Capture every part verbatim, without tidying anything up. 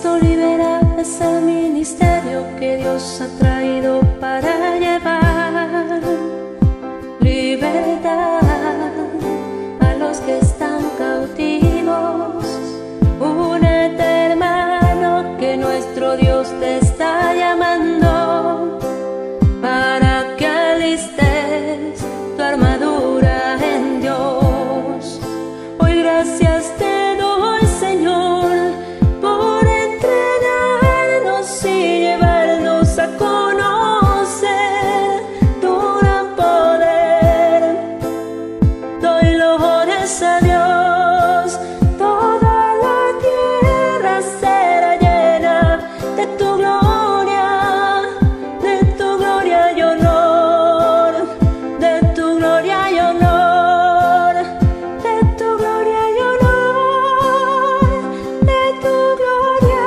Cristo libera es el ministerio que Dios ha traído para llevar libertad a los que están cautivos. Únete, hermano, que nuestro Dios te está llamando para que alistes tu armadura en Dios. Hoy gracias te doy, Señor, por entrenarnos y llevarnos a conocer tu gran poder. Doy loores a Dios, toda la tierra será llena de tu gloria, de tu gloria y honor, de tu gloria y honor, de tu gloria y honor, de tu gloria.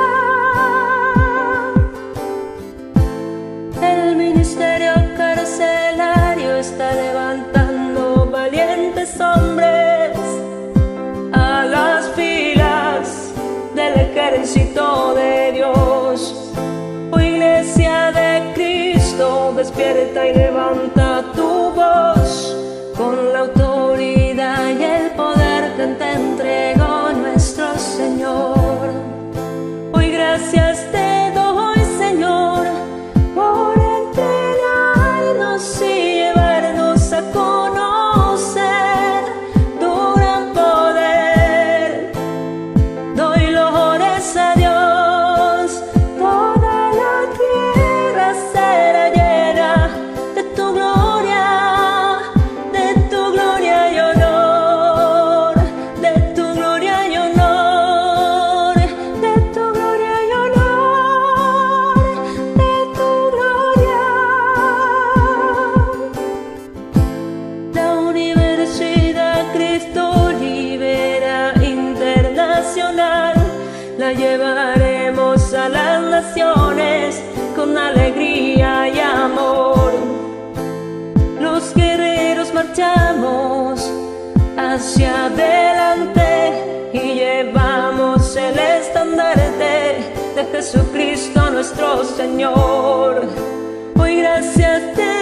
El ministerio carcelario está levantando valientes hombres a las filas del ejército de Dios. Oh Iglesia de Cristo, despierta y levanta tu voz con la autoridad y el poder que te entregó nuestro Señor. Hoy gracias te doy, Señor, por entrenarnos y llevarnos a conocer tu gran poder. Doy loores a Dios, toda la tierra será llena de tu gloria, de tu gloria y honor, de tu gloria y honor, de tu gloria y honor, de tu gloria. La Universidad Cristo Libera Internacional la llevaremos a las naciones con alegría y amor. Los guerreros marchamos hacia adelante y llevamos el estandarte de Jesucristo nuestro Señor. Hoy gracias te